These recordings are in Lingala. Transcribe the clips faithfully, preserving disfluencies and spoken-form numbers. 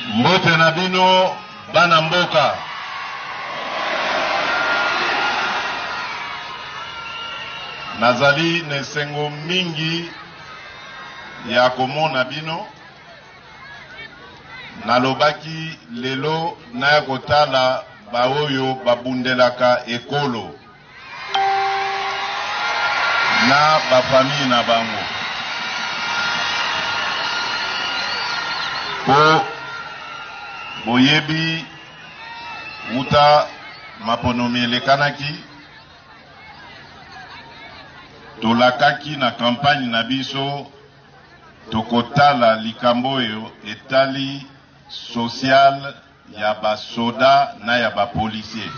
Mbote na bino bana mboka. Nazali nesengo mingi ya komona bino. Nalobaki lelo na kotala baoyo babundelaka ekolo na bafamille na bango. Po boyebi uta maponomi elekanaki tolakaki na campagne na biso tokotala likambo yo etali social ya ba soda na ya ba policier.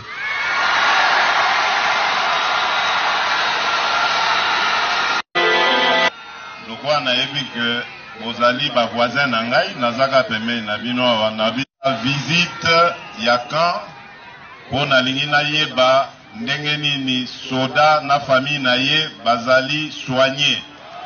Lokwa na yebi ke bozali ba voisin na ngai nazaka peme na bino wana visite ya kan po na lingi na yeba ndenge nini soda na famille na ye bazali soigné.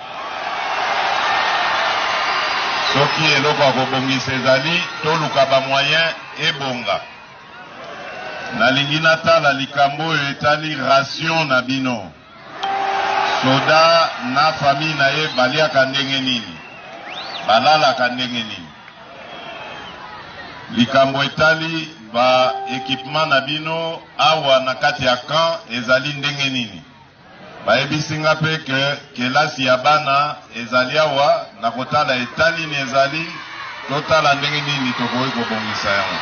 Soki eloko akobongisa ezali toluka ba moyen ebonga. Nalingi natala likambo oyo etali ration na bino. Soda na famille na ye baliaka ndenge nini, balalaka ndenge nini. Likambo etali ba équipement na bino awa na kati ya camp ezali ndenge nini. Bayebisinga pe ke kelasi ya bana ezali awa na kotala etali ni ezali totala ndenge nini tokoki kobongisa yango.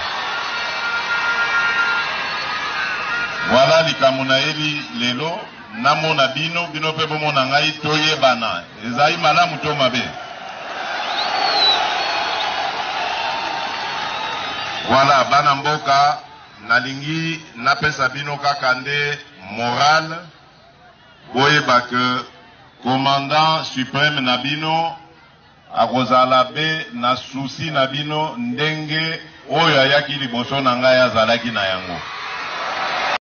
Voilà likambo na yebi lelo namona bino bino pe bomona ngai toyebana ezali malamu to mabe. Voilà bana mboka nalingi napesa bino kaka nde moral boyeba ke commandant suprême na bino akozala be na souci na bino ndenge oyo ayaki liboso na ngai azalaki na yango.